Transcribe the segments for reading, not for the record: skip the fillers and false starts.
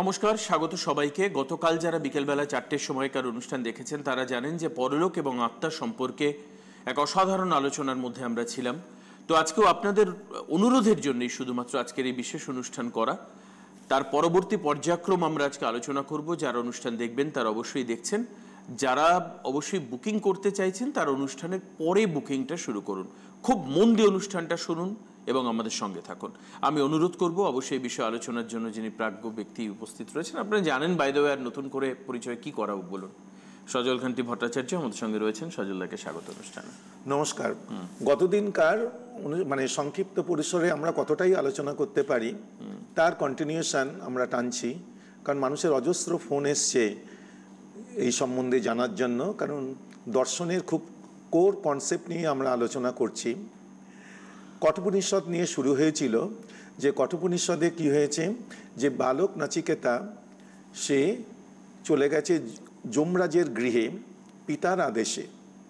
নমস্কার, স্বাগত সবাইকে। গতকাল যারা বিকেলবেলা 4টের সময়কার অনুষ্ঠান দেখেছেন তারা জানেন যে পরলোক এবং আত্মা সম্পর্কে এক অসাধারণ আলোচনার মধ্যে আমরা ছিলাম। তো আজকেও আপনাদের অনুরোধের জন্যই শুধুমাত্র আজকের এই বিশেষ অনুষ্ঠান করা। তার পরবর্তী পর্যায়ক্রম আমরা আজকে আলোচনা করব। যারা অনুষ্ঠান দেখবেন তারা অবশ্যই দেখছেন, যারা অবশ্যই বুকিং করতে চাইছেন তার অনুষ্ঠানের পরে বুকিংটা শুরু করুন। খুব মন দিয়ে অনুষ্ঠানটা শুনুন এবং আমাদের সঙ্গে থাকুন। আমি অনুরোধ করব অবশ্যই এই বিষয়ে আলোচনার জন্য যিনি প্রাজ্ঞ ব্যক্তি উপস্থিত রয়েছেন, আপনারা জানেন বাই দ্য ওয়ে, আর নতুন করে পরিচয় কি করা বলুন। সজল কান্তি ভট্টাচার্য আমাদের সঙ্গে রয়েছেন। সজলদাকে স্বাগত অনুষ্ঠানে। নমস্কার। গতদিনকার সংক্ষিপ্ত পরিসরে আমরা কতটাই আলোচনা করতে পারি তার কন্টিনিউশন আমরা টানছি, কারণ মানুষের অজস্র ফোন এসছে এই সম্বন্ধে জানার জন্য, কারণ দর্শনের খুব কোর কনসেপ্ট নিয়ে আমরা আলোচনা করছি। কঠোপনিষদ নিয়ে শুরু হয়েছিল, যে কঠোপনিষদে কি হয়েছে, যে বালক নাচিকেতা সে চলে গেছে যমরাজের গৃহে পিতার আদেশে।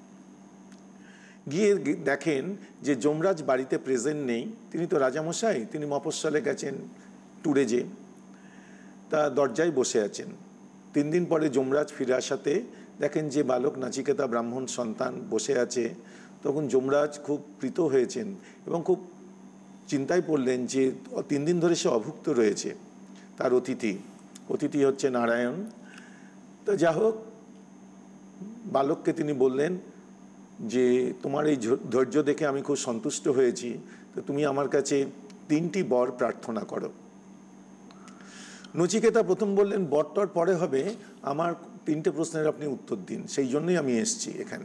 গিয়ে দেখেন যে যমরাজ বাড়িতে প্রেজেন্ট নেই, তিনি তো রাজামশাই, তিনি মফস্বলে গেছেন ট্যুরে, যে তা দরজায় বসে আছেন। 3 দিন পরে যমরাজ ফিরে আসাতে দেখেন যে বালক নাচিকেতা ব্রাহ্মণ সন্তান বসে আছে। তখন যমরাজ খুব প্রীত হয়েছেন এবং খুব চিন্তায় পড়লেন যে 3 দিন ধরে সে অভুক্ত রয়েছে। তার অতিথি হচ্ছে নারায়ণ। তো যা হোক, বালককে তিনি বললেন যে তোমার এই ধৈর্য দেখে আমি খুব সন্তুষ্ট হয়েছি, তো তুমি আমার কাছে 3টি বর প্রার্থনা করো। নচিকেতা প্রথম বললেন বরটর পরে হবে, আমার 3টে প্রশ্নের আপনি উত্তর দিন, সেই জন্যই আমি এসেছি এখানে।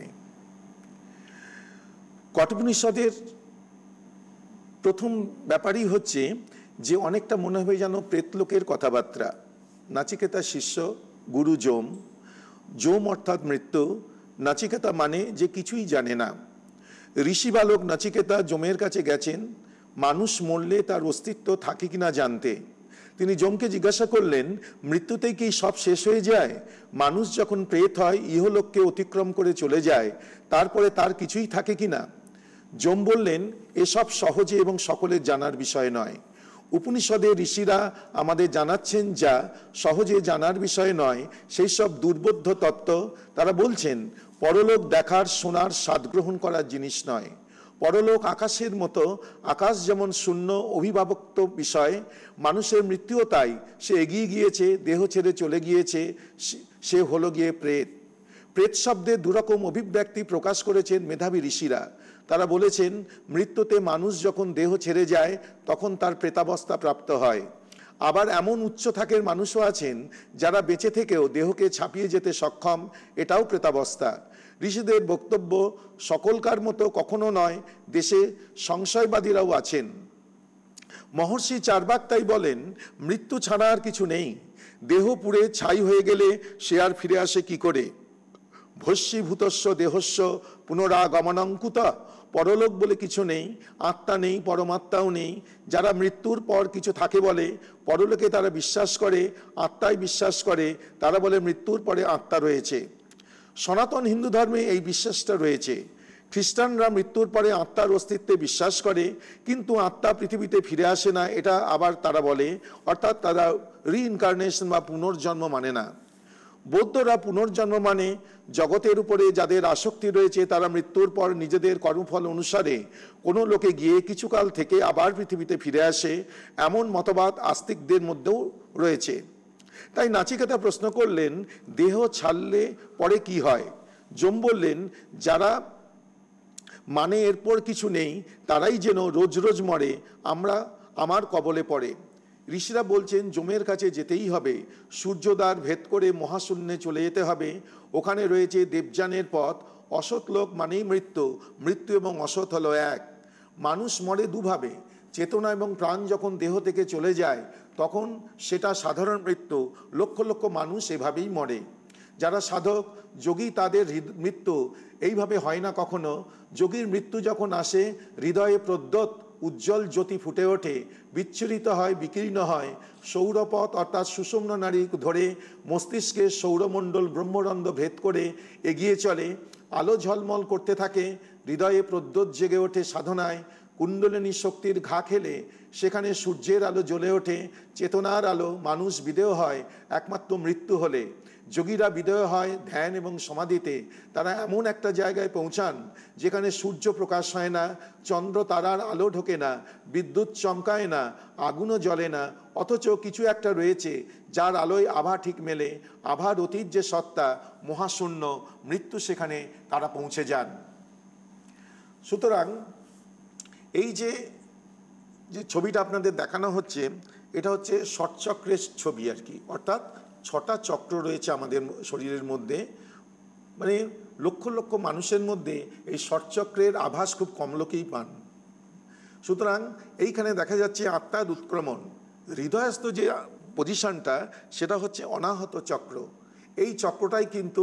কঠোপনিষদের প্রথম ব্যাপারই হচ্ছে যে অনেকটা মনে হবে যেন প্রেতলোকের কথাবার্তা। নাচিকেতার শিষ্য গুরু যম অর্থাৎ মৃত্যু, নাচিকেতা মানে যে কিছুই জানে না। ঋষি বালক নাচিকেতা যমের কাছে গেছেন মানুষ মরলে তার অস্তিত্ব থাকে কিনা জানতে। তিনি যমকে জিজ্ঞাসা করলেন, মৃত্যুতেই কি সব শেষ হয়ে যায়? মানুষ যখন প্রেত হয় ইহলোককে অতিক্রম করে চলে যায়, তারপরে তার কিছুই থাকে কিনা? যম বললেন, এসব সহজে এবং সকলের জানার বিষয় নয়। উপনিষদে ঋষিরা আমাদের জানাচ্ছেন যা সহজে জানার বিষয় নয়, সেই সব দুর্বোধ্য তত্ত্ব। তারা বলছেন পরলোক দেখার, শোনার, স্বাদ গ্রহণ করার জিনিস নয়। পরলোক আকাশের মতো, আকাশ যেমন শূন্য অভিভাবক্ত বিষয়, মানুষের মৃত্যুও তাই। সে এগিয়ে গিয়েছে, দেহ ছেড়ে চলে গিয়েছে, সে হলো গিয়ে প্রেত। প্রেত শব্দে দুরকম অভিব্যক্তি প্রকাশ করেছেন মেধাবী ঋষিরা। তারা বলেছেন মৃত্যুতে মানুষ যখন দেহ ছেড়ে যায় তখন তার প্রেতাবস্থা প্রাপ্ত হয়। আবার এমন উচ্চ থাকের মানুষও আছেন যারা বেঁচে থেকেও দেহকে ছাপিয়ে যেতে সক্ষম, এটাও প্রেতাবস্থা। ঋষিদের বক্তব্য সকলকার মতো কখনো নয়, দেশে সংশয়বাদীরাও আছেন। মহর্ষি চার্বাক তাই বলেন, মৃত্যু ছাড়া আর কিছু নেই। দেহ পুড়ে ছাই হয়ে গেলে সে আর ফিরে আসে কি করে? ভস্মীভূতস্য দেহস্য পুনরাগমনঙ্কুত। পরলোক বলে কিছু নেই, আত্মা নেই, পরমাত্মাও নেই। যারা মৃত্যুর পর কিছু থাকে বলে পরলোকে তারা বিশ্বাস করে, আত্মায় বিশ্বাস করে, তারা বলে মৃত্যুর পরে আত্মা রয়েছে। সনাতন হিন্দু ধর্মে এই বিশ্বাসটা রয়েছে। খ্রিস্টানরা মৃত্যুর পরে আত্মার অস্তিত্বে বিশ্বাস করে, কিন্তু আত্মা পৃথিবীতে ফিরে আসে না, এটা আবার তারা বলে। অর্থাৎ তারা রিইনকার্নেশন বা পুনর্জন্ম মানে না। বৌদ্ধরা পুনর্জন্ম মানে জগতের উপরে যাদের আসক্তি রয়েছে তারা মৃত্যুর পর নিজেদের কর্মফল অনুসারে কোনো লোকে গিয়ে কিছুকাল থেকে আবার পৃথিবীতে ফিরে আসে, এমন মতবাদ আস্তিকদের মধ্যেও রয়েছে। তাই নাচিকেতা প্রশ্ন করলেন, দেহ ছাড়লে পরে কি হয়? যম বললেন, যারা মানে এরপর কিছু নেই তারাই যেন রোজ রোজ মরে, আমার কবলে পড়ে। ঋষিরা বলছেন যমের কাছে যেতেই হবে, সূর্যদ্বার ভেদ করে মহাশূন্যে চলে যেতে হবে। ওখানে রয়েছে দেবযানের পথ। অসৎ লোক মানেই মৃত্যু, মৃত্যু এবং অসৎ হলো এক। মানুষ মরে দুভাবে, চেতনা এবং প্রাণ যখন দেহ থেকে চলে যায় তখন সেটা সাধারণ মৃত্যু। লক্ষ লক্ষ মানুষ এভাবেই মরে। যারা সাধক যোগী তাদের মৃত্যু এইভাবে হয় না কখনো। যোগীর মৃত্যু যখন আসে হৃদয়ে প্রদ্যোৎ উজ্জ্বল জ্যোতি ফুটে ওঠে, বিচ্ছুরিত হয়, বিকীর্ণ হয়। সৌরপথ অর্থাৎ সুষুম্ন নাড়ি ধরে মস্তিষ্কের সৌরমণ্ডল ব্রহ্মরন্ধ্র ভেদ করে এগিয়ে চলে, আলো ঝলমল করতে থাকে, হৃদয়ে প্রদ্যোৎ জেগে ওঠে সাধনায়। কুণ্ডলিনী শক্তির ঘা খেলে সেখানে সূর্যের আলো জ্বলে ওঠে, চেতনার আলো, মানুষ বিদেয় হয় একমাত্র মৃত্যু হলে। যোগীরা বিদেয় হয় ধ্যান এবং সমাধিতে। তারা এমন একটা জায়গায় পৌঁছান যেখানে সূর্য প্রকাশ হয় না, চন্দ্র তারার আলো ঢোকে না, বিদ্যুৎ চমকায় না, আগুনও জ্বলে না, অথচ কিছু একটা রয়েছে যার আলোয় আভা ঠিক মেলে। আভার অতীত যে সত্তা, মহাশূন্য, মৃত্যু, সেখানে তারা পৌঁছে যান। সুতরাং এই যে ছবিটা আপনাদের দেখানো হচ্ছে, এটা হচ্ছে ষটচক্রের ছবি আর কি, অর্থাৎ 6টা চক্র রয়েছে আমাদের শরীরের মধ্যে। মানে লক্ষ লক্ষ মানুষের মধ্যে এই ষটচক্রের আভাস খুব কম লোকেই পান। সুতরাং এইখানে দেখা যাচ্ছে আত্মার উৎক্রমণ। হৃদয়স্থ যে পজিশনটা, সেটা হচ্ছে অনাহত চক্র। এই চক্রটাই কিন্তু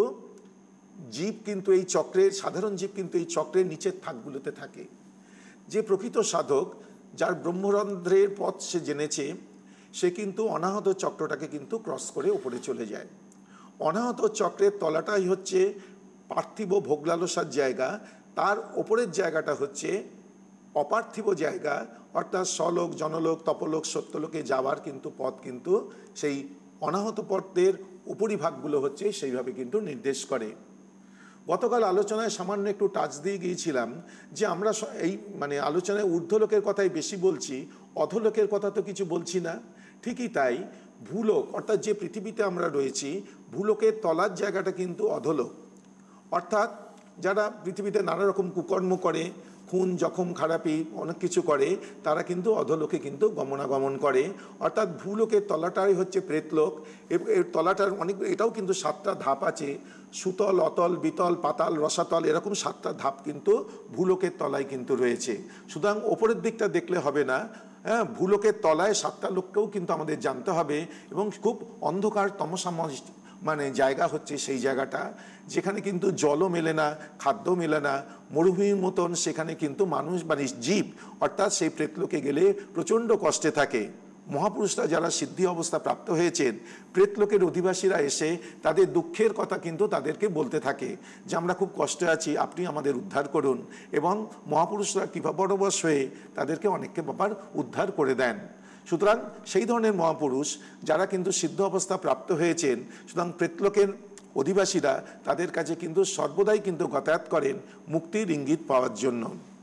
জীব, কিন্তু এই চক্রের সাধারণ জীব কিন্তু এই চক্রের নিচের থাকগুলোতে থাকে। যে প্রকৃত সাধক, যার ব্রহ্মরন্ধ্রের পথ সে জেনেছে, সে কিন্তু অনাহত চক্রটাকে কিন্তু ক্রস করে উপরে চলে যায়। অনাহত চক্রের তলাটাই হচ্ছে পার্থিব ভোগলালসার জায়গা, তার ওপরের জায়গাটা হচ্ছে অপার্থিব জায়গা, অর্থাৎ স্বলোক, জনলোক, তপলোক, সত্যলোকে যাওয়ার কিন্তু পথ কিন্তু সেই অনাহত পথের উপরিভাগগুলো হচ্ছে সেইভাবে কিন্তু নির্দেশ করে। গতকাল আলোচনায় সামান্য একটু টাচ দিয়ে গিয়েছিলাম যে আমরা এই আলোচনায় ঊর্ধ্বলোকের কথাই বেশি বলছি, অধোলোকের কথা তো কিছু বলছি না। ঠিকই তাই, ভূলোক অর্থাৎ যে পৃথিবীতে আমরা রয়েছি, ভূলোকের তলার জায়গাটা কিন্তু অধোলোক। অর্থাৎ যারা পৃথিবীতে নানা রকম কুকর্ম করে, খুন, জখম, খারাপি অনেক কিছু করে, তারা কিন্তু অধোলোকে কিন্তু গমনাগমন করে। অর্থাৎ ভূলোকের তলাটাই হচ্ছে প্রেতলোক। এর তলাটার এটাও কিন্তু 7টা ধাপ আছে। সুতল, অতল, বিতল, পাতাল, রসাতল, এরকম 7টা ধাপ কিন্তু ভূলোকের তলায় কিন্তু রয়েছে। সুতরাং ওপরের দিকটা দেখলে হবে না, হ্যাঁ, ভূলোকের তলায় 7টা লোককেও কিন্তু আমাদের জানতে হবে। এবং খুব অন্ধকার তমসাময় জায়গা হচ্ছে সেই জায়গাটা, যেখানে কিন্তু জলও মেলে না, খাদ্য মেলে না, মরুভূমির মতন সেখানে কিন্তু মানুষ জীব অর্থাৎ সেই প্রেতলোকে গেলে প্রচণ্ড কষ্টে থাকে। মহাপুরুষরা যারা সিদ্ধি অবস্থা প্রাপ্ত হয়েছেন, প্রেতলোকের অধিবাসীরা এসে তাদের দুঃখের কথা কিন্তু তাদেরকে বলতে থাকে যে আমরা খুব কষ্টে আছি, আপনি আমাদের উদ্ধার করুন। এবং মহাপুরুষরা কৃপাপরবশ হয়ে তাদেরকে অনেককে ব্যাপার উদ্ধার করে দেন। সুতরাং সেই ধরনের মহাপুরুষ যারা কিন্তু সিদ্ধ অবস্থা প্রাপ্ত হয়েছেন, সুতরাং প্রেতলোকের অধিবাসীরা তাদের কাছে কিন্তু সর্বদাই কিন্তু যাতায়াত করেন মুক্তির ইঙ্গিত পাওয়ার জন্য।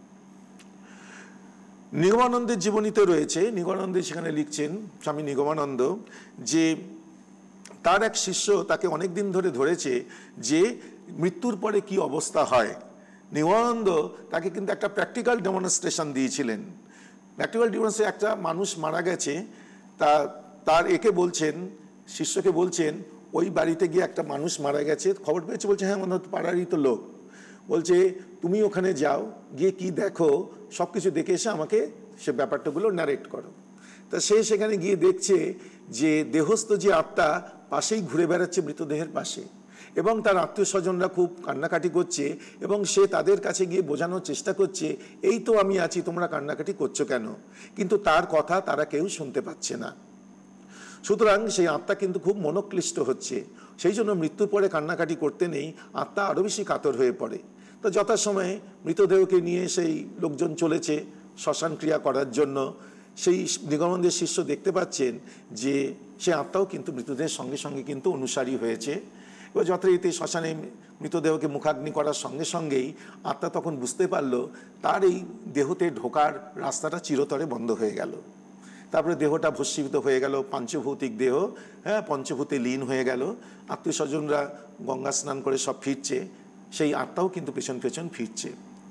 নিগমানন্দের জীবনীতে রয়েছে, নিগমানন্দ সেখানে লিখছেন, স্বামী নিগমানন্দ, যে তার এক শিষ্য তাকে অনেক দিন ধরে ধরেছে যে মৃত্যুর পরে কি অবস্থা হয়। নিগমানন্দ তাকে কিন্তু একটা প্র্যাকটিক্যাল ডেমনস্ট্রেশন দিয়েছিলেন। প্র্যাকটিক্যাল ডেমনস্ট্রেশন, একটা মানুষ মারা গেছে, তার বলছেন, শিষ্যকে বলছেন, ওই বাড়িতে গিয়ে একটা মানুষ মারা গেছে, খবর পেয়েছে, বলছে হ্যাঁ আমাদের পাড়ারই তো লোক, বলছে তুমি ওখানে যাও, গিয়ে কি দেখো সব কিছু দেখে এসে আমাকে সে ব্যাপারটাগুলো ন্যারেট করো। তা সে সেখানে গিয়ে দেখছে যে দেহস্থ যে আত্মা পাশেই ঘুরে বেড়াচ্ছে মৃতদেহের পাশে, এবং তার আত্মীয় স্বজনরা খুব কান্নাকাটি করছে, এবং সে তাদের কাছে গিয়ে বোঝানোর চেষ্টা করছে এই তো আমি আছি, তোমরা কান্নাকাটি করছো কেন, কিন্তু তার কথা তারা কেউ শুনতে পাচ্ছে না। সুতরাং সেই আত্মা কিন্তু খুব মনোক্লিষ্ট হচ্ছে, সেই জন্য মৃত্যুর পরে কান্নাকাটি করতে নেই, আত্মা আরও বেশি কাতর হয়ে পড়ে। তো যথাসময়ে মৃতদেহকে নিয়ে সেই লোকজন চলেছে শ্মশান ক্রিয়া করার জন্য। সেই নিগমানন্দের শিষ্য দেখতে পাচ্ছেন যে সে আত্মাও কিন্তু মৃতদেহের সঙ্গে সঙ্গে কিন্তু অনুসারী হয়েছে। এবার যথারীতি শ্মশানে মৃতদেহকে মুখাগ্নি করার সঙ্গে সঙ্গেই আত্মা তখন বুঝতে পারল তার এই দেহতে ঢোকার রাস্তাটা চিরতরে বন্ধ হয়ে গেল। তারপরে দেহটা ভস্মীভূত হয়ে গেল, পাঞ্চভৌতিক দেহ, হ্যাঁ, পঞ্চভূতে লীন হয়ে গেল। আত্মীয় স্বজনরা গঙ্গা স্নান করে সব ফিরছে, সেই আত্মাও কিন্তু পেছন পেছন ফিরছে।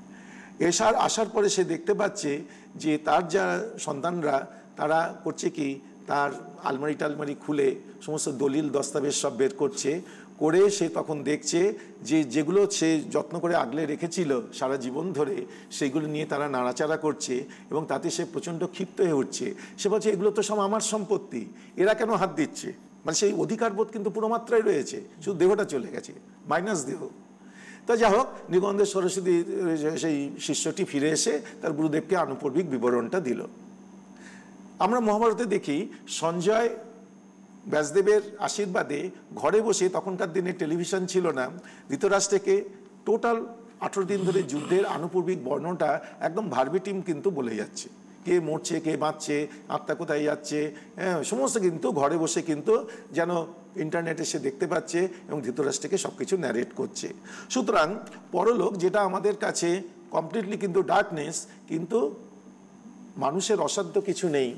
আসার পরে সে দেখতে পাচ্ছে যে তার যা সন্তানরা তারা করছে কি, তার আলমারি টালমারি খুলে সমস্ত দলিল দস্তাবেজ সব বের করছে, করে সে তখন দেখছে যে যেগুলো সে যত্ন করে আগলে রেখেছিল সারা জীবন ধরে, সেইগুলো নিয়ে তারা নাড়াচাড়া করছে, এবং তাতে সে প্রচণ্ড ক্ষিপ্ত হয়ে উঠছে। সে বলছে এগুলো তো সব আমার সম্পত্তি, এরা কেন হাত দিচ্ছে, সেই অধিকারবোধ কিন্তু পুরো মাত্রায় রয়েছে, শুধু দেহটা চলে গেছে, মাইনাস দেহ। তা যা হোক, নিগমানন্দ সরস্বতী সেই শিষ্যটি ফিরে এসে তার গুরুদেবকে আনুপর্বিক বিবরণটা দিল। আমরা মহাভারতে দেখি সঞ্জয় ব্যাসদেবের আশীর্বাদে ঘরে বসে, তখনকার দিনে টেলিভিশন ছিল না, ধৃতরাষ্ট্রকে টোটাল 18 দিন ধরে যুদ্ধের আনুপূর্বিক বর্ণটা একদম ভার্বেটিম কিন্তু বলে যাচ্ছে, কে মরছে, কে বাঁচছে, আত্মা কোথায় যাচ্ছে, হ্যাঁ, সমস্ত কিন্তু ঘরে বসে কিন্তু যেন ইন্টারনেটে সে দেখতে পাচ্ছে এবং ধৃতরাষ্ট্রকে সব কিছু ন্যারেট করছে। সুতরাং পরলোক যেটা আমাদের কাছে কমপ্লিটলি কিন্তু ডার্কনেস, কিন্তু মানুষের অসাধ্য কিছু নেই।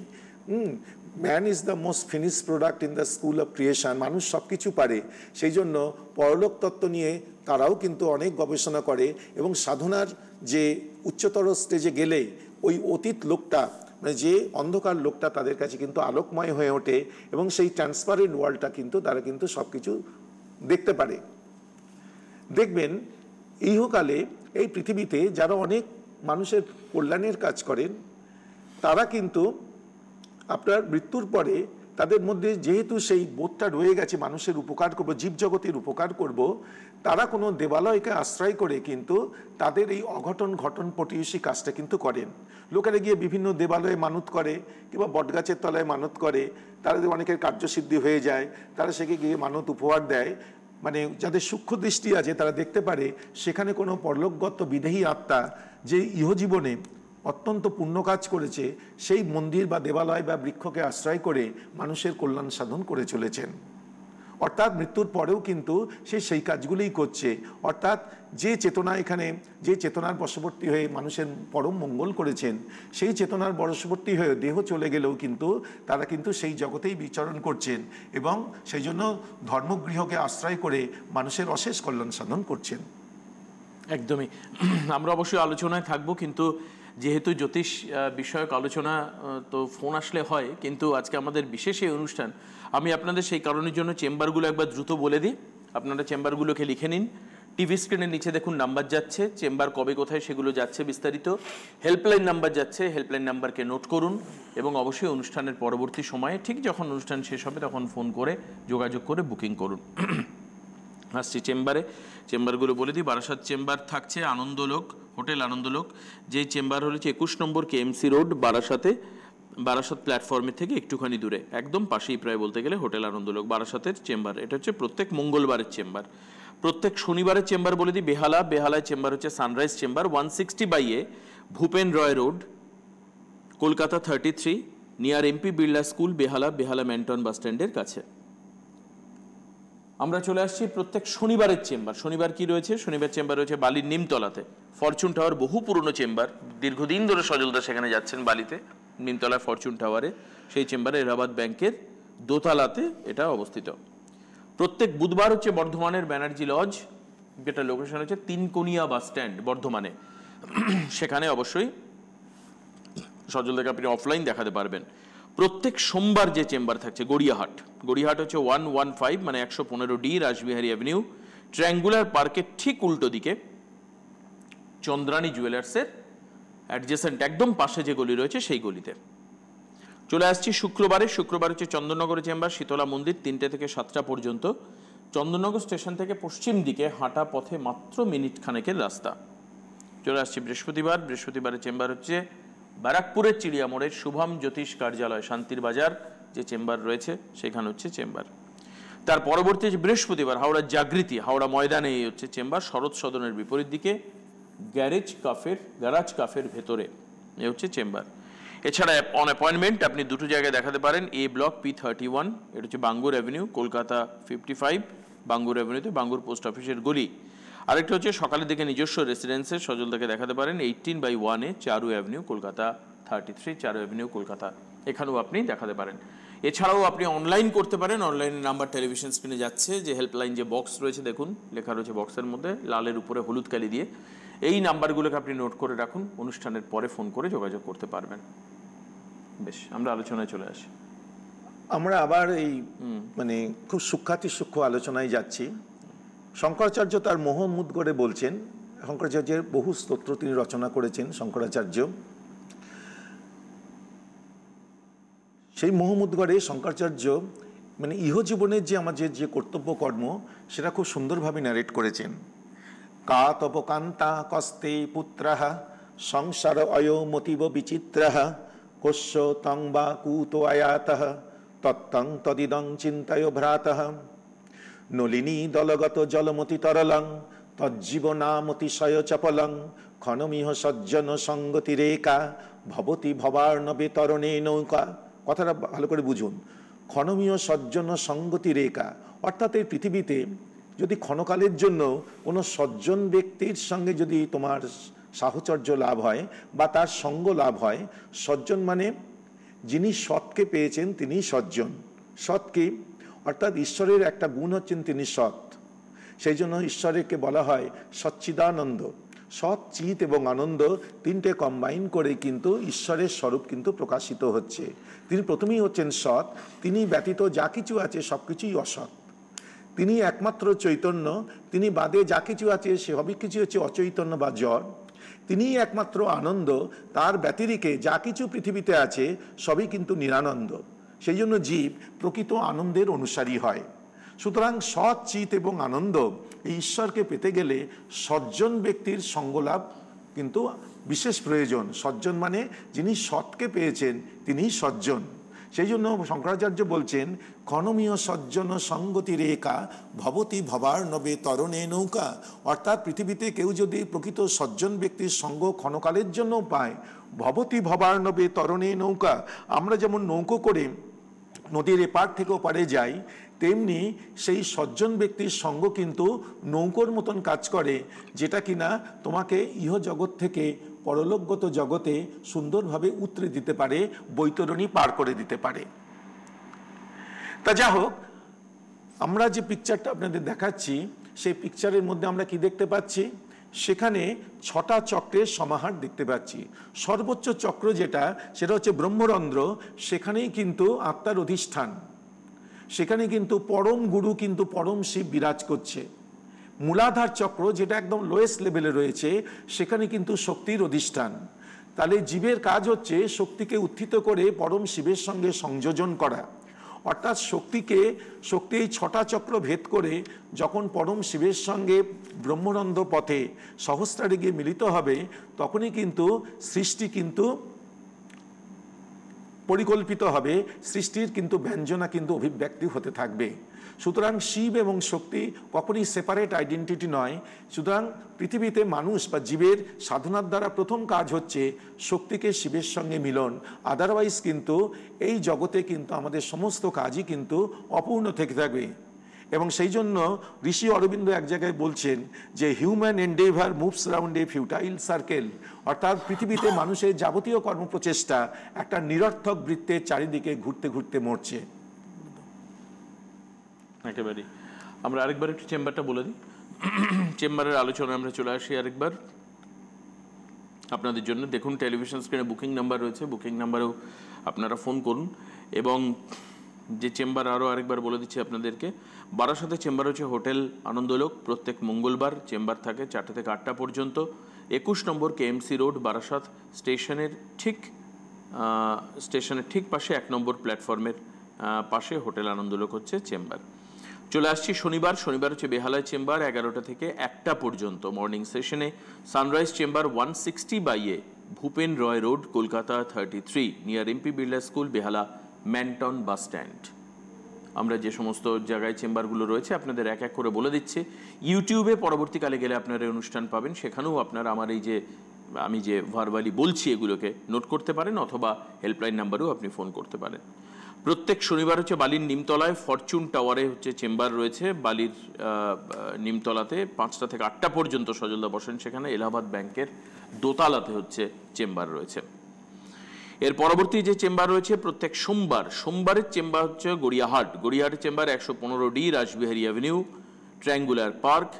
Man is the most finish product in the school of creation. মানুষ সব কিছু পারে, সেই জন্য পরলোক তত্ত্ব নিয়ে তারাও কিন্তু অনেক গবেষণা করে এবং সাধনার যে উচ্চতর স্টেজে গেলে ওই অতীত লোকটা, মানে যে অন্ধকার লোকটা তাদের কাছে কিন্তু আলোকময় হয়ে ওঠে এবং সেই ট্রান্সপারেন্ট ওয়ার্ল্ডটা কিন্তু তারা কিন্তু সব কিছু দেখতে পারে। দেখবেন ইহকালে এই পৃথিবীতে যারা অনেক মানুষের কল্যাণের কাজ করেন, তারা কিন্তু আপনার মৃত্যুর পরে তাদের মধ্যে যেহেতু সেই বোধটা রয়ে গেছে মানুষের উপকার করব, জীবজগতের উপকার করব, তারা কোনো দেবালয়কে আশ্রয় করে কিন্তু তাদের এই অঘটন ঘটন পটিয়সী কাজটা কিন্তু করেন। লোকেরা গিয়ে বিভিন্ন দেবালয়ে মানত করে কিংবা বটগাছের তলায় মানত করে, তাদের অনেকের কার্যসিদ্ধি হয়ে যায়, তারা সেকে গিয়ে মানত উপহার দেয়। মানে যাদের সূক্ষ্ম দৃষ্টি আছে তারা দেখতে পারে সেখানে কোনো পরলোকগত বিদেহী আত্মা যে ইহজীবনে অত্যন্ত পুণ্য কাজ করেছে, সেই মন্দির বা দেবালয় বা বৃক্ষকে আশ্রয় করে মানুষের কল্যাণ সাধন করে চলেছেন। অর্থাৎ মৃত্যুর পরেও কিন্তু সেই কাজগুলিই করছে। অর্থাৎ যে চেতনা এখানে, যে চেতনার বশবর্তী হয়ে মানুষের পরম মঙ্গল করেছেন, সেই চেতনার বশবর্তী হয়ে দেহ চলে গেলেও কিন্তু তারা কিন্তু সেই জগতেই বিচরণ করছেন এবং সেই জন্য ধর্মগৃহকে আশ্রয় করে মানুষের অশেষ কল্যাণ সাধন করছেন। একদমই। আমরা অবশ্যই আলোচনায় থাকবো, কিন্তু যেহেতু জ্যোতিষ বিষয়ক আলোচনা তো ফোন আসলে হয়, কিন্তু আজকে আমাদের বিশেষ এই অনুষ্ঠান, আমি আপনাদের সেই কারণের জন্য চেম্বারগুলো একবার দ্রুত বলে দিই। আপনারা চেম্বারগুলোকে লিখে নিন। টিভি স্ক্রিনের নিচে দেখুন নাম্বার যাচ্ছে, চেম্বার কবে কোথায় সেগুলো যাচ্ছে বিস্তারিত। হেল্পলাইন নাম্বার যাচ্ছে, হেল্পলাইন নাম্বারকে নোট করুন এবং অবশ্যই অনুষ্ঠানের পরবর্তী সময়ে ঠিক যখন অনুষ্ঠান শেষ হবে তখন ফোন করে যোগাযোগ করে বুকিং করুন। আসছি চেম্বারে, চেম্বারগুলো বলে দিই। বারাসাত চেম্বার থাকছে আনন্দলোক, হোটেল আনন্দলোক, যেই চেম্বার হচ্ছে 21 নম্বর কেএমসি রোড বারাসাতে, বারাসাত প্ল্যাটফর্মের থেকে একটুখানি দূরে, একদম পাশেই প্রায় বলতে গেলে হোটেল আনন্দলোক, বারাসাতের চেম্বার। এটা হচ্ছে প্রত্যেক মঙ্গলবারের চেম্বার। প্রত্যেক শনিবারের চেম্বার বলে দিই বেহালা, বেহালায় চেম্বার হচ্ছে sunrise chamber, 160/A Bhupen Roy road, Kolkata 33, near MP Birla school, Behala, Behala Manton bus স্ট্যান্ডের কাছে। আমরা চলে আসছি প্রত্যেক শনিবারের চেম্বার। শনিবার কি রয়েছে? শনিবার চেম্বার রয়েছে বালির নিমতলাতে, ফরচুন টাওয়ার, বহু পুরনো চেম্বার, দীর্ঘদিন ধরে সজলদা সেখানে যাচ্ছেন বালিতে, নিমতলায় ফরচুন টাওয়ারে, সেই চেম্বারে এলাহাবাদ ব্যাংকের দোতলাতে এটা অবস্থিত। প্রত্যেক বুধবার হচ্ছে বর্ধমানের ব্যানার্জি লজ, যেটা লোকেশন হচ্ছে তিনকোনিয়া বাস স্ট্যান্ড বর্ধমানে, সেখানে অবশ্যই সজলদাকে আপনি অফলাইন দেখাতে পারবেন। প্রত্যেক সোমবার যে চেম্বার থাকছে গড়িয়াহাট, গড়িয়াহাট হচ্ছে 115 মানে 115D রাসবিহারী অ্যাভিনিউ, ট্রায়াঙ্গুলার পার্কের ঠিক উল্টো দিকে, চন্দ্রানী জুয়েলার্সের অ্যাডজেসেন্ট একদম পাশে যে গলি রয়েছে সেই গলিতে। চলে আসছি শুক্রবারে, শুক্রবার হচ্ছে চন্দননগরের চেম্বার, শীতলা মন্দির, 3টে থেকে 7টা পর্যন্ত, চন্দননগর স্টেশন থেকে পশ্চিম দিকে হাঁটা পথে মাত্র মিনিট খানেকের রাস্তা। চলে আসছি বৃহস্পতিবার, বৃহস্পতিবারের চেম্বার হচ্ছে ব্যারাকপুরের চিড়িয়ামোড়ের শুভম জ্যোতিষ কার্যালয়, শান্তির বাজার যে চেম্বার রয়েছে সেখানে হচ্ছে চেম্বার। তার পরবর্তী বৃহস্পতিবার হাওড়া জাগৃতি, হাওড়া ময়দানে এই হচ্ছে চেম্বার, শরৎ সদনের বিপরীত দিকে গ্যারাজ কাফের ভেতরে এই হচ্ছে চেম্বার। এছাড়া অন অ্যাপয়েন্টমেন্ট আপনি দুটো জায়গায় দেখাতে পারেন, এ ব্লক P31, এটা হচ্ছে বাঙ্গুর অ্যাভিনিউ, কলকাতা 55, বাঙ্গুর অ্যাভিনিউতে বাঙ্গুর পোস্ট অফিসের গলি। আরেকটা হচ্ছে সকালের দিকে নিজস্ব রেসিডেন্সের সজলদাকে দেখাতে পারেন 18/1 চারু অ্যাভিনিউ, কলকাতা 33, চারু অ্যাভিনিউ, কলকাতা, এখানেও আপনি দেখাতে পারেন। এছাড়াও আপনি অনলাইন করতে পারেন, অনলাইনের নাম্বার টেলিভিশন স্ক্রিনে যাচ্ছে, যে হেল্পলাইন যে বক্স রয়েছে দেখুন লেখা রয়েছে বক্সের মধ্যে লালের উপরে হলুদ কালি দিয়ে, এই নাম্বারগুলোকে আপনি নোট করে রাখুন, অনুষ্ঠানের পরে ফোন করে যোগাযোগ করতে পারবেন। বেশ, আমরা আলোচনায় চলে আসি। আমরা আবার এই মানে খুব সূক্ষ্ম আলোচনায় যাচ্ছি। শঙ্করাচার্য তার মোহমুদ্গরে বলছেন, শঙ্করাচার্যের বহু স্তোত্র তিনি রচনা করেছেন শঙ্করাচার্য। সেই মোহমুদ্গরে শঙ্করাচার্য মানে ইহজীবনের যে আমাদের যে কর্তব্য কর্ম সেটা খুব সুন্দরভাবে ন্যারেট করেছেন। কা তব কান্তা কস্তে পুত্রাহ সংসার অয়োমতিব বিচিত্রাহ কস্য তং বা কুতো আয়াতঃ তত্তং তদিদং চিন্তয় ভ্রাতঃ নলিনী দলগত জলমতি তরলং তজ্জীবনামতিশয় চপলং ক্ষণমিহ সজ্জন সঙ্গতি রেখা ভবতি ভবার্ণবে তরণে নৌকা। কথাটা ভালো করে বুঝুন। ক্ষণমিহ সজ্জন সঙ্গতি রেখা, অর্থাৎ এই পৃথিবীতে যদি ক্ষণকালের জন্য কোনো সজ্জন ব্যক্তির সঙ্গে যদি তোমার সাহচর্য লাভ হয় বা তার সঙ্গ লাভ হয়, সজ্জন মানে যিনি সৎকে পেয়েছেন তিনি সজ্জন। সৎ কি? অর্থাৎ ঈশ্বরের একটা গুণ হচ্ছেন তিনি সৎ। সেই জন্য ঈশ্বরকে বলা হয় সচ্চিদানন্দ। সৎ, চিত এবং আনন্দ তিনটে কম্বাইন করে কিন্তু ঈশ্বরের স্বরূপ কিন্তু প্রকাশিত হচ্ছে। তিনি প্রথমেই হচ্ছেন সৎ, তিনি ব্যতীত যা কিছু আছে সব কিছুই অসৎ। তিনি একমাত্র চৈতন্য, তিনি বাদে যা কিছু আছে সে সবই কিছু হচ্ছে অচৈতন্য বা জড়। তিনিই একমাত্র আনন্দ, তার ব্যতিরিকে যা কিছু পৃথিবীতে আছে সবই কিন্তু নিরানন্দ। সেই জন্য জীব প্রকৃত আনন্দের অনুসারী হয়। সুতরাং সৎ, চিত এবং আনন্দ এই ঈশ্বরকে পেতে গেলে সজ্জন ব্যক্তির সঙ্গলাভ কিন্তু বিশেষ প্রয়োজন। সজ্জন মানে যিনি সৎকে পেয়েছেন তিনি সজ্জন। সেই জন্য শঙ্করাচার্য বলছেন ক্ষণমিহ সজ্জন সঙ্গতি রেখা ভবতি ভবার্ণবে তরণে নৌকা। অর্থাৎ পৃথিবীতে কেউ যদি প্রকৃত সজ্জন ব্যক্তির সঙ্গ ক্ষণকালের জন্য পায়, ভবতি ভবার্ণবে তরণে নৌকা, আমরা যেমন নৌকো করে নদীর এপার থেকে ওপারে যাই, তেমনি সেই সজ্জন ব্যক্তির সঙ্গ কিন্তু নৌকোর মতন কাজ করে, যেটা কিনা তোমাকে ইহ জগৎ থেকে পরলোকগত জগতে সুন্দরভাবে উতরে দিতে পারে, বৈতরণী পার করে দিতে পারে। তা যা হোক, আমরা যে পিকচারটা আপনাদের দেখাচ্ছি সেই পিকচারের মধ্যে আমরা কি দেখতে পাচ্ছি? সেখানে 6টা চক্রের সমাহার দেখতে পাচ্ছি। সর্বোচ্চ চক্র যেটা, সেটা হচ্ছে ব্রহ্মরন্ধ্র। সেখানেই কিন্তু আত্মার অধিষ্ঠান, সেখানে কিন্তু পরম গুরু কিন্তু পরম শিব বিরাজ করছে। মূলাধার চক্র যেটা একদম লোয়েস্ট লেভেলে রয়েছে, সেখানে কিন্তু শক্তির অধিষ্ঠান। তাহলে জীবের কাজ হচ্ছে শক্তিকে উত্থিত করে পরম শিবের সঙ্গে সংযোজন করা। অর্থাৎ শক্তি এই 6টা চক্র ভেদ করে যখন পরম শিবের সঙ্গে ব্রহ্মরন্ধ্র পথে সহস্রারে গিয়ে মিলিত হবে, তখনই কিন্তু সৃষ্টি কিন্তু পরিকল্পিত হবে, সৃষ্টির কিন্তু ব্যঞ্জনা কিন্তু অভিব্যক্তি হতে থাকবে। সুতরাং শিব এবং শক্তি কখনই সেপারেট আইডেন্টিটি নয়। সুতরাং পৃথিবীতে মানুষ বা জীবের সাধনার দ্বারা প্রথম কাজ হচ্ছে শক্তিকে শিবের সঙ্গে মিলন। আদারওয়াইজ কিন্তু এই জগতে কিন্তু আমাদের সমস্ত কাজই কিন্তু অপূর্ণ থেকে থাকবে। এবং সেই জন্য ঋষি অরবিন্দ এক জায়গায় বলছেন যে human endeavour moves round a futile circle. অর্থাৎ পৃথিবীতে মানুষের যাবতীয় কর্মপ্রচেষ্টা একটা নিরর্থক বৃত্তের চারিদিকে ঘুরতে ঘুরতে মরছে। একেবারে আমরা আরেকবার একটু চেম্বারটা বলে দিই। চেম্বারের আলোচনায় আমরা চলে আসি আরেকবার আপনাদের জন্য। দেখুন টেলিভিশন স্ক্রিনে বুকিং নাম্বার রয়েছে, বুকিং নাম্বারেও আপনারা ফোন করুন। এবং যে চেম্বার আরও আরেকবার বলে দিচ্ছি আপনাদেরকে, বারাসাতে চেম্বার হচ্ছে হোটেল আনন্দলোক। প্রত্যেক মঙ্গলবার চেম্বার থাকে 4টা থেকে 8টা পর্যন্ত। 21 নম্বর কেএমসি রোড, বারাসাত স্টেশনের ঠিক পাশে 1 নম্বর প্ল্যাটফর্মের পাশে হোটেল আনন্দলোক হচ্ছে চেম্বার। চলে আসছি শনিবার হচ্ছে বেহালায় চেম্বার 11টা থেকে 1টা পর্যন্ত মর্নিং সেশনে। Sunrise chamber 160/A Bhupen Roy road, Kolkata 33, near MP Birla school, Behala Manton bus stand. আমরা যে সমস্ত জায়গায় চেম্বারগুলো রয়েছে আপনাদের এক এক করে বলে দিচ্ছি। ইউটিউবে পরবর্তীকালে গেলে আপনারা অনুষ্ঠান পাবেন, সেখানেও আপনারা আমার আমি যে ভার্বালি বলছি এগুলোকে নোট করতে পারেন, অথবা হেল্পলাইন নাম্বারেও আপনি ফোন করতে পারেন। প্রত্যেক শনিবার হচ্ছে বালির নিমতলায় ফরচুন টাওয়ারে হচ্ছে চেম্বার রয়েছে। বালির নিমতলাতে 5টা থেকে 8টা পর্যন্ত সজলদা বসেন, সেখানে এলাহাবাদ ব্যাংকের দোতলাতে হচ্ছে চেম্বার রয়েছে। এর পরবর্তী যে চেম্বার রয়েছে প্রত্যেক সোমবারের চেম্বার হচ্ছে গড়িয়াহাটের chamber 115D Rashbehari avenue, triangular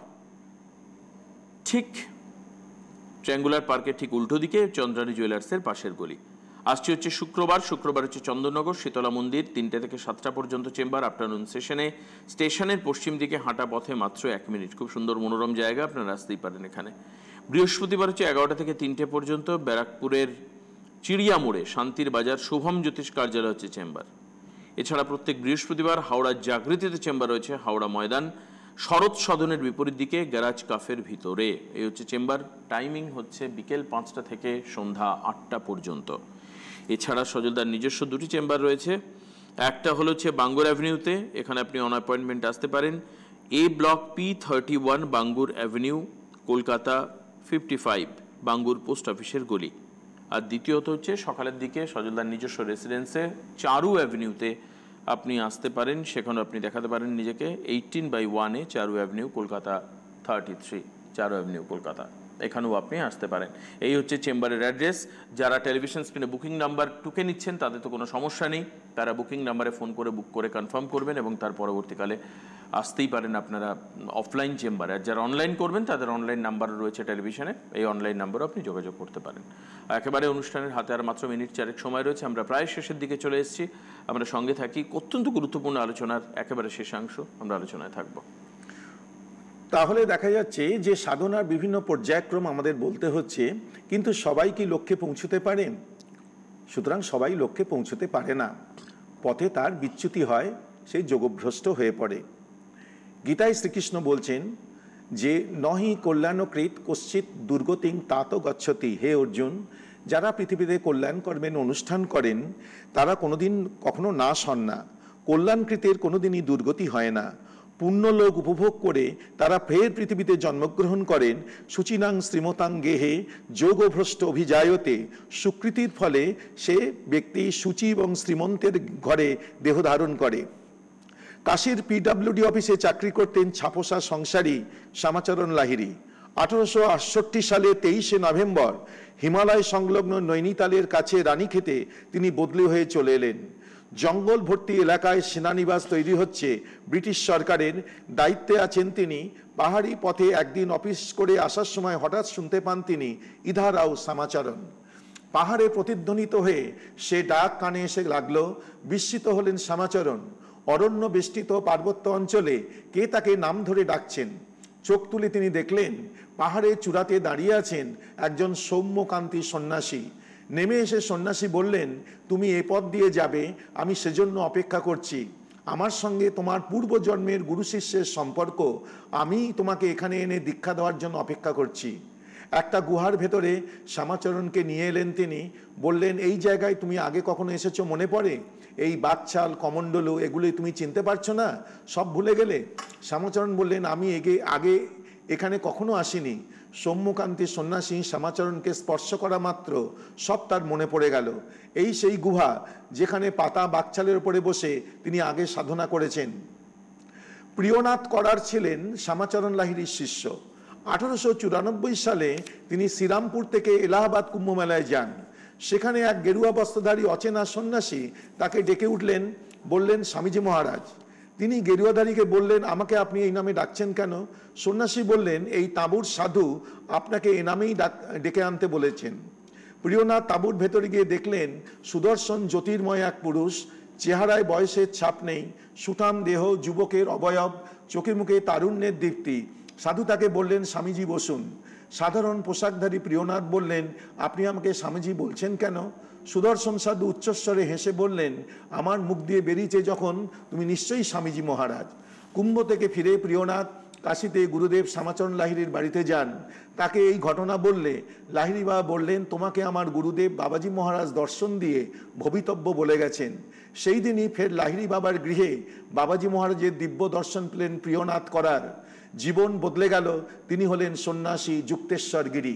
পার্কের ঠিক উল্টো দিকে, চন্দ্রানী জুয়েলার্সের পাশের গলি। আসছে হচ্ছে শুক্রবার হচ্ছে চন্দননগর শীতলা মন্দির, 3টে থেকে 7টা পর্যন্ত চেম্বার আফটারনুন সেশনে। স্টেশনের পশ্চিম দিকে হাঁটা পথে মাত্র 1 মিনিট, খুব সুন্দর মনোরম জায়গা, আপনারা আসতেই পারেন এখানে। বৃহস্পতিবার হচ্ছে 11টা থেকে 3টে পর্যন্ত ব্যারাকপুরের চিড়িয়া মোড়ে শান্তির বাজার শুভম জ্যোতিষ কার্যালয় হচ্ছে চেম্বার। এছাড়া প্রত্যেক বৃহস্পতিবার হাওড়ার জাগৃতিতে চেম্বার রয়েছে হাওড়া ময়দান, শরৎ সদনের বিপরীত দিকে গ্যারাজ কাফের ভিতরে। এই হচ্ছে চেম্বার। টাইমিং হচ্ছে বিকেল 5টা থেকে সন্ধ্যা 8টা পর্যন্ত। এছাড়া সজলদার নিজস্ব 2টি চেম্বার রয়েছে। একটা হলো হচ্ছে বাঙ্গুর অ্যাভিনিউতে, এখানে আপনি অন অ্যাপয়েন্টমেন্ট আসতে পারেন। A block P31, Bangur avenue, Kolkata 55, Bangur post অফিসের গলি। আর দ্বিতীয়ত হচ্ছে সকালের দিকে সজলদার নিজস্ব রেসিডেন্সে চারু অ্যাভিনিউতে আপনি আসতে পারেন, সেখানে আপনি দেখাতে পারেন নিজেকে 18/1 চারু অ্যাভিনিউ, কলকাতা 33, চারু অ্যাভিনিউ, কলকাতা। এখানেও আপনি আসতে পারেন। এই হচ্ছে চেম্বারের অ্যাড্রেস। যারা টেলিভিশন স্ক্রিনে বুকিং নাম্বার টুকে নিচ্ছেন তাদের তো কোনো সমস্যা নেই, তারা বুকিং নাম্বারে ফোন করে বুক করে কনফার্ম করবেন এবং তার পরবর্তীকালে আসতেই পারেন আপনারা অফলাইন চেম্বারে। আর যারা অনলাইন করবেন তাদের অনলাইন নাম্বার রয়েছে টেলিভিশনে, এই অনলাইন নাম্বারও আপনি যোগাযোগ করতে পারেন। একেবারে অনুষ্ঠানের হাতে আর মাত্র মিনিট 4 সময় রয়েছে, আমরা প্রায় শেষের দিকে চলে এসেছি। আমরা সঙ্গে থাকি, অত্যন্ত গুরুত্বপূর্ণ আলোচনার একেবারে শেষাংশ আমরা আলোচনায় থাকবো। তাহলে দেখা যাচ্ছে যে সাধনার বিভিন্ন পর্যায়ক্রম আমাদের বলতে হচ্ছে, কিন্তু সবাই কি লক্ষ্যে পৌঁছতে পারে? সুতরাং সবাই লক্ষ্যে পৌঁছতে পারে না, পথে তার বিচ্যুতি হয়, সে যোগভ্রষ্ট হয়ে পড়ে। গীতায় শ্রীকৃষ্ণ বলছেন যে নহি কল্যাণকৃত কশ্চিৎ দুর্গতিং তাত গচ্ছতি। হে অর্জুন, যারা পৃথিবীতে কল্যাণ কর্মের অনুষ্ঠান করেন তারা কোনোদিন কখনো নাশ হন না, কল্যাণকৃতের কোনোদিনই দুর্গতি হয় না। পুণ্যলোক উপভোগ করে তারা ফের পৃথিবীতে জন্মগ্রহণ করেন। শুচিনাং শ্রীমতাং গেহে যোগভ্রষ্ট অভিজায়তে। সুকৃতির ফলে সে ব্যক্তি সূচি এবং শ্রীমন্তের ঘরে দেহ ধারণ করে। কাশীর PWD অফিসে চাকরি করতেন ছাপোষা সংসারী শ্যামাচরণ লাহিড়ী। 1868 সালে 23শে নভেম্বর হিমালয় সংলগ্ন নৈনিতালের কাছে রানীক্ষেতে তিনি বদলি হয়ে চলে এলেন। জঙ্গল ভর্তি এলাকায় সেনানিবাস তৈরি হচ্ছে, ব্রিটিশ সরকারের দায়িত্বে আছেন তিনি। পাহাড়ি পথে একদিন অফিস করে আসার সময় হঠাৎ শুনতে পান তিনি, ইধার আও শ্যামাচরণ। পাহাড়ে প্রতিধ্বনিত হয়ে সে ডাক কানে এসে লাগলো। বিস্মিত হলেন শ্যামাচরণ। অরণ্য বেষ্টিত পার্বত্য অঞ্চলে কে তাকে নাম ধরে ডাকছেন। চোখ তুলে তিনি দেখলেন পাহাড়ের চূড়াতে দাঁড়িয়ে আছেন একজন সৌম্যকান্তি সন্ন্যাসী। নেমে এসে সন্ন্যাসী বললেন, তুমি এ পথ দিয়ে যাবে, আমি সেজন্য অপেক্ষা করছি। আমার সঙ্গে তোমার পূর্বজন্মের গুরু শিষ্যের সম্পর্ক, আমি তোমাকে এখানে এনে দীক্ষা দেওয়ার জন্য অপেক্ষা করছি। একটা গুহার ভেতরে শ্যামাচরণকে নিয়ে এলেন তিনি। বললেন, এই জায়গায় তুমি আগে কখনো এসেছো মনে পড়ে? এই বাকছাল কমণ্ডলু এগুলি তুমি চিনতে পারছো না, সব ভুলে গেলে? শ্যামাচরণ বললেন, আমি আগে এখানে কখনো আসিনি। সৌম্যকান্তি সন্ন্যাসী শ্যামাচরণকে স্পর্শ করা মাত্র সব তার মনে পড়ে গেল। এই সেই গুহা যেখানে পাতা বাকছালের উপরে বসে তিনি আগে সাধনা করেছেন। প্রিয়নাথ করার ছিলেন শ্যামাচরণ লাহিড়ীর শিষ্য। 1894 সালে তিনি শ্রীরামপুর থেকে এলাহাবাদ কুম্ভ মেলায় যান। সেখানে এক গেরুয়া বস্ত্রধারী অচেনা সন্ন্যাসী তাকে ডেকে উঠলেন, বললেন, স্বামীজি মহারাজ। তিনি গেরুয়াধারীকে বললেন, আমাকে আপনি এই নামে ডাকছেন কেন? সন্ন্যাসী বললেন, এই তাঁবুর সাধু আপনাকে এই নামেই ডেকে আনতে বলেছেন। প্রিয়নাথ তাঁবুর ভেতরে গিয়ে দেখলেন সুদর্শন জ্যোতির্ময় এক পুরুষ, চেহারায় বয়সের ছাপ নেই, সুঠাম দেহ, যুবকের অবয়ব, চোখে মুখে তারুণ্যের দীপ্তি। সাধু তাকে বললেন, স্বামীজি বসুন। সাধারণ পোশাকধারী প্রিয়নাথ বললেন, আপনি আমাকে স্বামীজি বলছেন কেন? সুদর্শন সাধু উচ্চস্বরে হেসে বললেন, আমার মুখ দিয়ে বেরিয়েছে যখন, তুমি নিশ্চয়ই স্বামীজি মহারাজ। কুম্ভ থেকে ফিরে প্রিয়নাথ কাশীতে গুরুদেব শ্যামাচরণ লাহিড়ীর বাড়িতে যান। তাকে এই ঘটনা বললে লাহিড়ী বাবা বললেন, তোমাকে আমার গুরুদেব বাবাজি মহারাজ দর্শন দিয়ে ভবিতব্য বলে গেছেন। সেই দিনই ফের লাহিড়ী বাবার গৃহে বাবাজি মহারাজের দিব্য দর্শন পেলেন প্রিয়নাথ করার। জীবন বদলে গেল, তিনি হলেন সন্ন্যাসী যুক্তেশ্বর গিরি।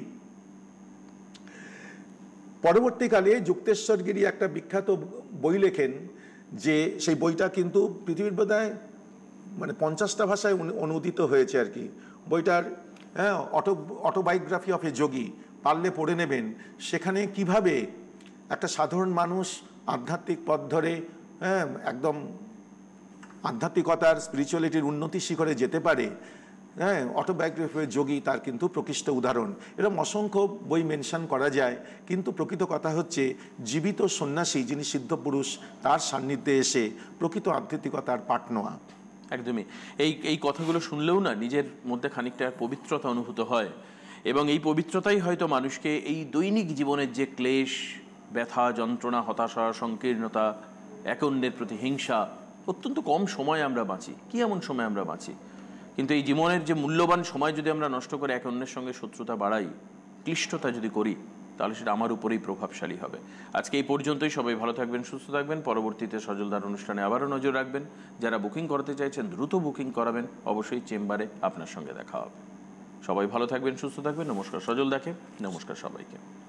পরবর্তীকালে যুক্তেশ্বর গিরি একটা বিখ্যাত বই লেখেন, যে সেই বইটা কিন্তু পৃথিবীর বোধহয় 50টা ভাষায় অনুদিত হয়েছে আর কি। বইটার অটোবায়োগ্রাফি অফ এ যোগী, পারলে পড়ে নেবেন। সেখানে কিভাবে একটা সাধারণ মানুষ আধ্যাত্মিক পথ ধরে একদম আধ্যাত্মিকতার স্পিরিচুয়ালিটির উন্নতি শিখরে যেতে পারে, অটোবায়োগ্রাফি যোগী তার কিন্তু প্রকৃষ্ট উদাহরণ। এরকম অসংখ্য বই মেনশন করা যায়, কিন্তু প্রকৃত কথা হচ্ছে জীবিত সন্ন্যাসী যিনি সিদ্ধ পুরুষ, তার সান্নিধ্যে এসে প্রকৃত আধ্যাত্মিকতার পাঠ নেওয়া। একদমই। এই কথাগুলো শুনলেও না নিজের মধ্যে খানিকটা পবিত্রতা অনুভূত হয়, এবং এই পবিত্রতাই হয়তো মানুষকে এই দৈনিক জীবনের যে ক্লেশ, ব্যথা, যন্ত্রণা, হতাশা, সংকীর্ণতা, একে অন্যের প্রতি হিংসা, অত্যন্ত কম সময় আমরা বাঁচি। কি এমন সময় আমরা বাঁচি? কিন্তু এই জীবনের যে মূল্যবান সময় যদি আমরা নষ্ট করে একে অন্যের সঙ্গে শত্রুতা বাড়াই, ক্লিষ্টতা যদি করি, তাহলে সেটা আমার উপরেই প্রভাবশালী হবে। আজকে এই পর্যন্তই। সবাই ভালো থাকবেন, সুস্থ থাকবেন। পরবর্তীতে সজলদার অনুষ্ঠানে আবারও নজর রাখবেন। যারা বুকিং করতে চাইছেন দ্রুত বুকিং করাবেন, অবশ্যই চেম্বারে আপনার সঙ্গে দেখা হবে। সবাই ভালো থাকবেন, সুস্থ থাকবেন। নমস্কার সজলদাকে, নমস্কার সবাইকে।